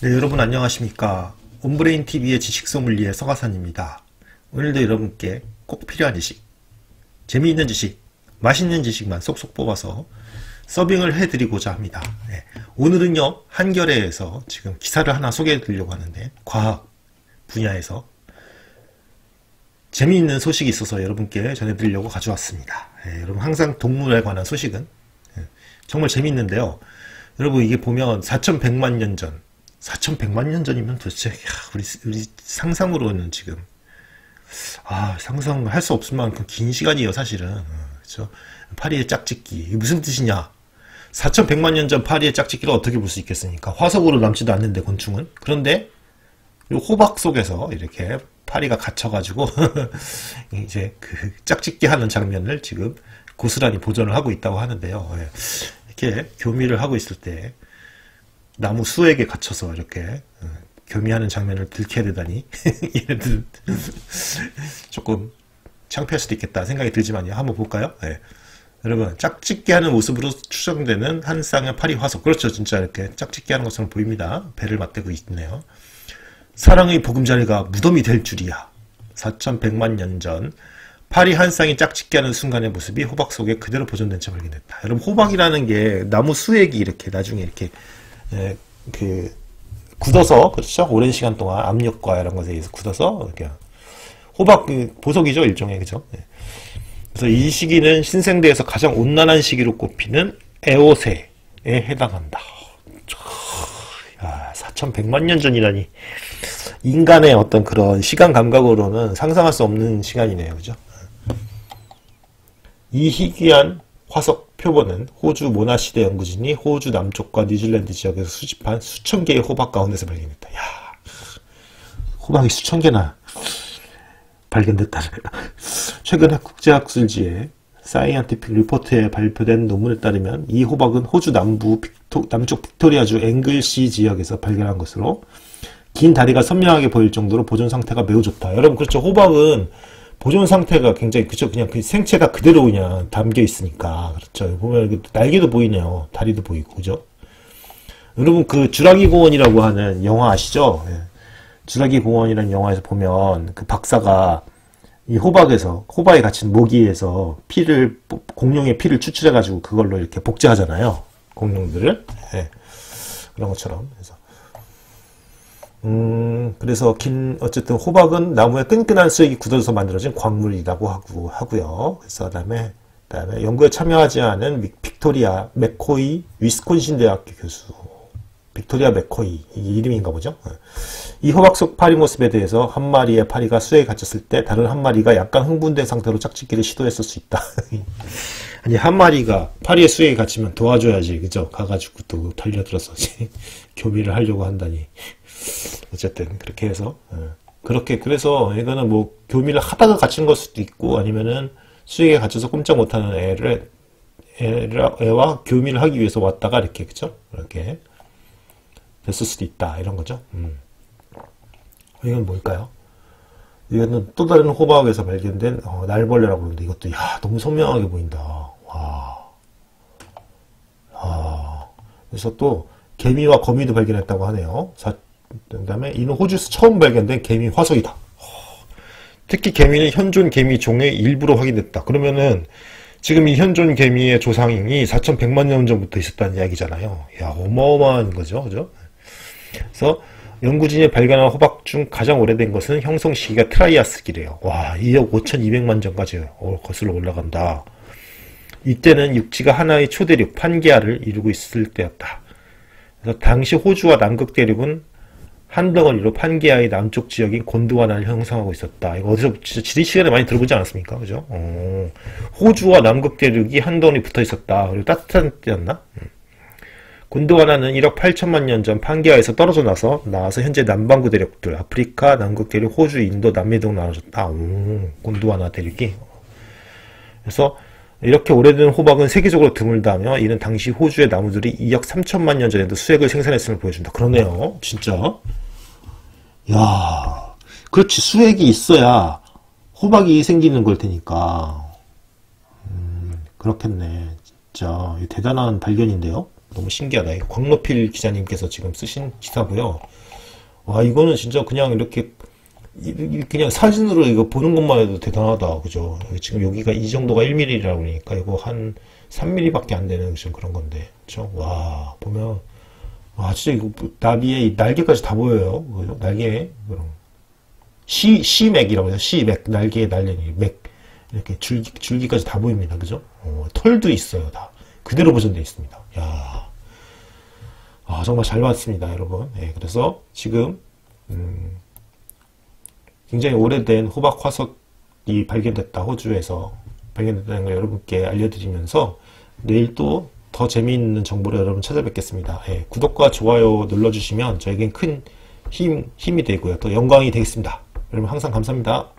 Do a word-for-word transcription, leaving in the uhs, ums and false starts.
네, 여러분 안녕하십니까. 온브레인티비의 지식소믈리에 서가산입니다. 오늘도 여러분께 꼭 필요한 지식, 재미있는 지식, 맛있는 지식만 쏙쏙 뽑아서 서빙을 해드리고자 합니다. 네, 오늘은요, 한겨레에서 지금 기사를 하나 소개해드리려고 하는데, 과학 분야에서 재미있는 소식이 있어서 여러분께 전해드리려고 가져왔습니다. 네, 여러분 항상 동물에 관한 소식은 네, 정말 재미있는데요. 여러분 이게 보면 사천백만 년 전, 사천백만 년 전이면 도대체 야, 우리, 우리 상상으로는 지금 아 상상할 수 없을 만큼 긴 시간이에요 사실은. 어, 그렇죠? 파리의 짝짓기 이게 무슨 뜻이냐. 사천백만 년 전 파리의 짝짓기를 어떻게 볼 수 있겠습니까? 화석으로 남지도 않는데 곤충은. 그런데 이 호박 속에서 이렇게 파리가 갇혀가지고 이제 그 짝짓기 하는 장면을 지금 고스란히 보존을 하고 있다고 하는데요. 예. 이렇게 교미를 하고 있을 때 나무 수액에 갇혀서 이렇게 교미하는 장면을 들켜야 되다니 얘네들 조금 창피할 수도 있겠다 생각이 들지만요. 한번 볼까요? 네. 여러분 짝짓기 하는 모습으로 추정되는 한 쌍의 파리 화석. 그렇죠. 진짜 이렇게 짝짓기 하는 것처럼 보입니다. 배를 맞대고 있네요. 사랑의 보금자리가 무덤이 될 줄이야. 사천백만 년 전 파리 한 쌍이 짝짓기 하는 순간의 모습이 호박 속에 그대로 보존된 채 발견됐다. 여러분 호박이라는 게 나무 수액이 이렇게 나중에 이렇게 예, 그 굳어서 그렇죠. 오랜 시간 동안 압력과 이런 것에 의해서 굳어서 이렇게 호박 그 보석이죠 일종의. 그죠. 예. 그래서 이 시기는 신생대에서 가장 온난한 시기로 꼽히는 에오세에 해당한다. 야, 사천백만 년 전이라니 인간의 어떤 그런 시간 감각으로는 상상할 수 없는 시간이네요. 그죠. 이 희귀한 화석 표본은 호주 모나시대 연구진이 호주 남쪽과 뉴질랜드 지역에서 수집한 수천 개의 호박 가운데서 발견됐다. 야, 호박이 수천 개나 발견됐다는. 최근에 국제학술지의 사이언티픽 리포트에 발표된 논문에 따르면 이 호박은 호주 남부 빅토, 남쪽 빅토리아주 앵글시 지역에서 발견한 것으로 긴 다리가 선명하게 보일 정도로 보존 상태가 매우 좋다. 여러분 그렇죠. 호박은 보존 상태가 굉장히 그죠. 그냥 그 생체가 그대로 그냥 담겨 있으니까. 그렇죠. 보면 날개도 보이네요. 다리도 보이고. 그죠. 여러분 그 주라기 공원이라고 하는 영화 아시죠? 예. 주라기 공원이라는 영화에서 보면 그 박사가 이 호박에서 호박에 갇힌 모기에서 피를 공룡의 피를 추출해 가지고 그걸로 이렇게 복제하잖아요. 공룡들을. 예. 그런 것처럼. 그래서 음, 그래서 긴, 어쨌든 호박은 나무에 끈끈한 수액이 굳어져서 만들어진 광물이라고 하고, 하고요. 그래서 그 다음에, 그 다음에 연구에 참여하지 않은 빅토리아 맥코이 위스콘신 대학교 교수. 빅토리아 맥코이. 이게 이름인가 보죠. 이 호박 속 파리 모습에 대해서 한 마리의 파리가 수액에 갇혔을 때 다른 한 마리가 약간 흥분된 상태로 짝짓기를 시도했을 수 있다. 아니, 한 마리가 파리의 수액에 갇히면 도와줘야지. 그죠? 가가지고 또 달려들어서 교미를 하려고 한다니. 어쨌든 그렇게 해서 그렇게 그래서 이거는 뭐 교미를 하다가 갇힌 걸 수도 있고 아니면은 수액에 갇혀서 꼼짝 못하는 애를 애라, 애와 교미를 하기 위해서 왔다가 이렇게 그죠 이렇게 됐을 수도 있다 이런 거죠. 음. 이건 뭘까요? 이거는 또 다른 호박에서 발견된 어, 날벌레라고 그러는데 이것도 야 너무 선명하게 보인다. 와. 아. 그래서 또 개미와 거미도 발견했다고 하네요. 사, 그 다음에 이는 호주에서 처음 발견된 개미 화석이다. 특히 개미는 현존 개미 종의 일부로 확인됐다. 그러면은 지금 이 현존 개미의 조상이 사천백만 년 전부터 있었다는 이야기잖아요. 야 어마어마한 거죠. 그죠? 그래서 연구진이 발견한 호박 중 가장 오래된 것은 형성 시기가 트라이아스기래요. 와 이억 오천이백만 전까지 거슬러 올라간다. 이때는 육지가 하나의 초대륙 판게아를 이루고 있을 때였다. 그래서 당시 호주와 남극 대륙은 한 덩어리로 판게아의 남쪽 지역인 곤드와나를 형성하고 있었다. 이거 어디서 진짜 지리 시간에 많이 들어보지 않았습니까? 그죠? 어, 호주와 남극 대륙이 한 덩어리 붙어 있었다. 그리고 따뜻한 때였나? 음. 곤드와나는 일억 팔천만 년 전 판게아에서 떨어져 나서 나와서 현재 남반구 대륙들 아프리카, 남극 대륙, 호주, 인도, 남미 등으로 나눠졌다. 오, 곤드와나 대륙이. 그래서 이렇게 오래된 호박은 세계적으로 드물다며 이는 당시 호주의 나무들이 이억 삼천만 년 전에도 수액을 생산했음을 보여준다. 그러네요. 진짜. 야, 그렇지. 수액이 있어야 호박이 생기는 걸 테니까. 음, 그렇겠네. 진짜 대단한 발견인데요. 너무 신기하다. 이거 광노필 기자님께서 지금 쓰신 기사고요. 와, 이거는 진짜 그냥 이렇게 그냥 사진으로 이거 보는 것만 해도 대단하다. 그죠? 지금 여기가 이 정도가 일 밀리미터라고 그러니까 이거 한 삼 밀리미터밖에 안 되는 지금 그런 건데. 그죠? 와, 보면 와, 진짜 이거 나비의 날개까지 다 보여요. 그죠? 날개 그런 시 시맥이라고 해요. 시맥 날개에 날개니 맥 이렇게 줄기 줄기까지 다 보입니다. 그죠? 어, 털도 있어요. 다 그대로 보존되어 있습니다. 야, 아, 정말 잘 봤습니다, 여러분. 예, 그래서 지금 음, 굉장히 오래된 호박 화석이 발견됐다. 호주에서 발견됐다는 걸 여러분께 알려드리면서 내일 또 더 재미있는 정보를 여러분 찾아뵙겠습니다. 예, 구독과 좋아요 눌러주시면 저에겐 큰 힘, 힘이 되고요. 또 영광이 되겠습니다. 여러분 항상 감사합니다.